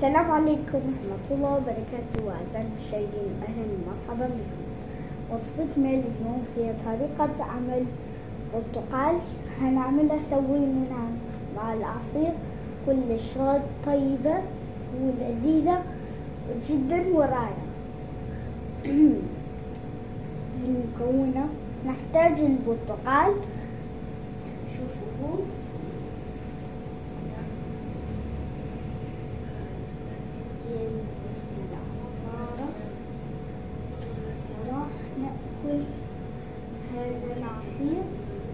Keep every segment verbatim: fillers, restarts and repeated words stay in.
السلام عليكم ورحمة الله وبركاته أعزائي المشاهدين، أهلا ومرحبا بكم. وصفتنا اليوم هي طريقة عمل برتقال. هنعملها سوي منها مع العصير كلش طيبة ولذيذة جدا ورايعة. المكونات نحتاج البرتقال، شوفوا وراح نأكل هذا العصير.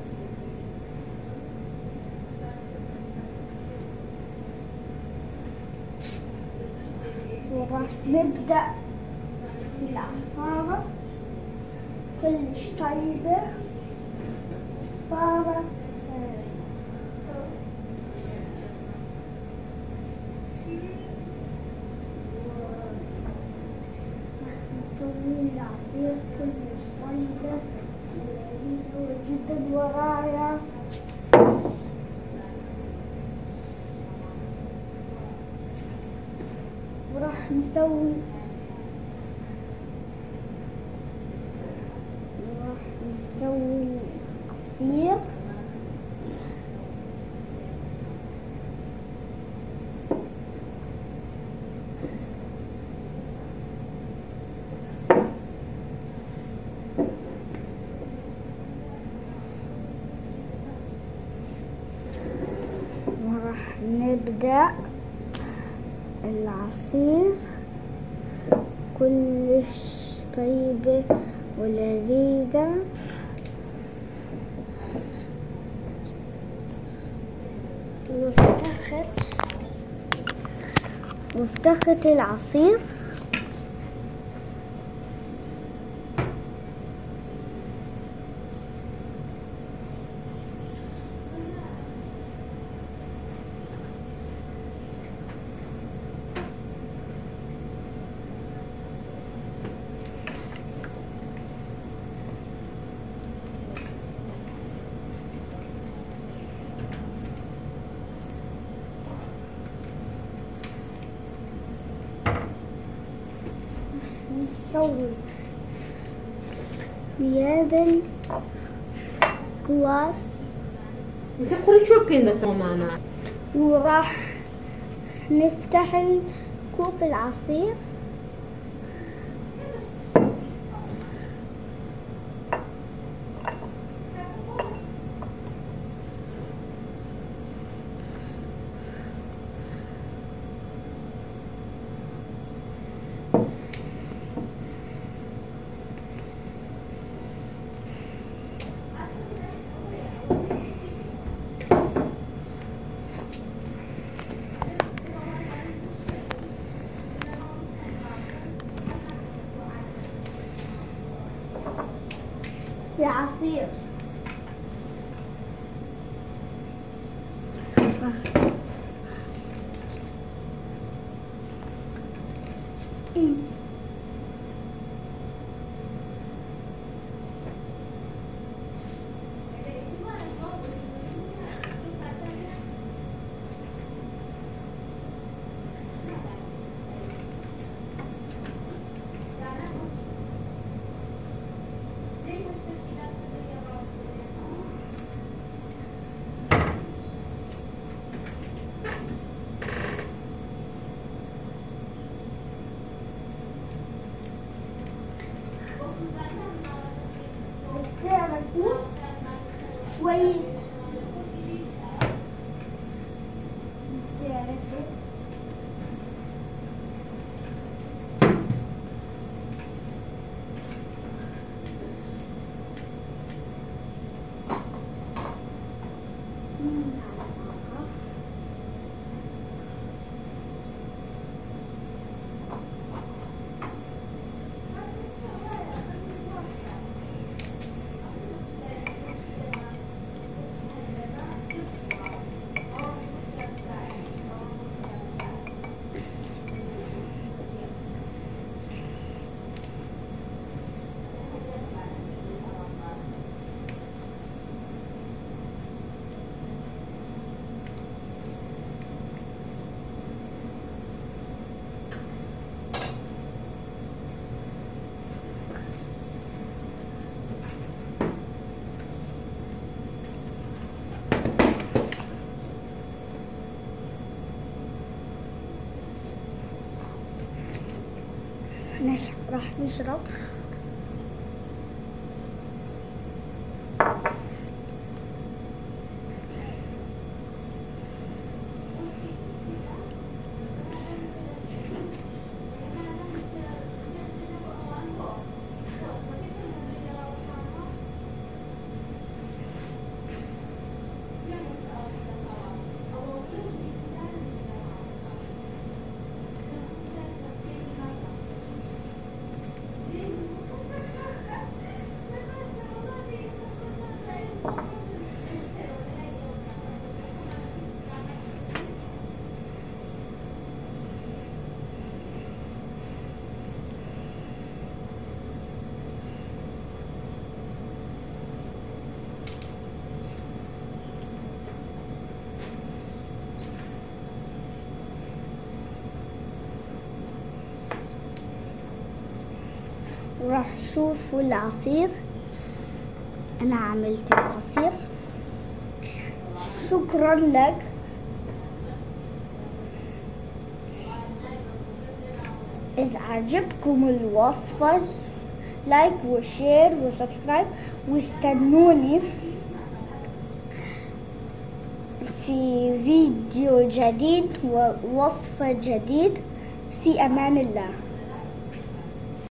وراح نبدأ في العصارة كلش طيبة. العصارة نسوي العصير كلش طيبة ولذيذة جدا ورايعة. وراح نسوي وراح نسوي العصير. وراح نبدأ العصير كلش طيبة ولذيذة. وافتخت وافتخت العصير. نسوي بهذا الكلاس. انت قولي شو بكين بس معنا. وراح نفتح الكوب العصير. العصير بتعرفوا شوية بتعرفوا نش... راح نشرب. راح شوفوا العصير. انا عملت العصير. شكرا لك. اذا عجبكم الوصفة لايك وشير وسبسكرايب، واستنوني في فيديو جديد ووصفة جديد. في امان الله.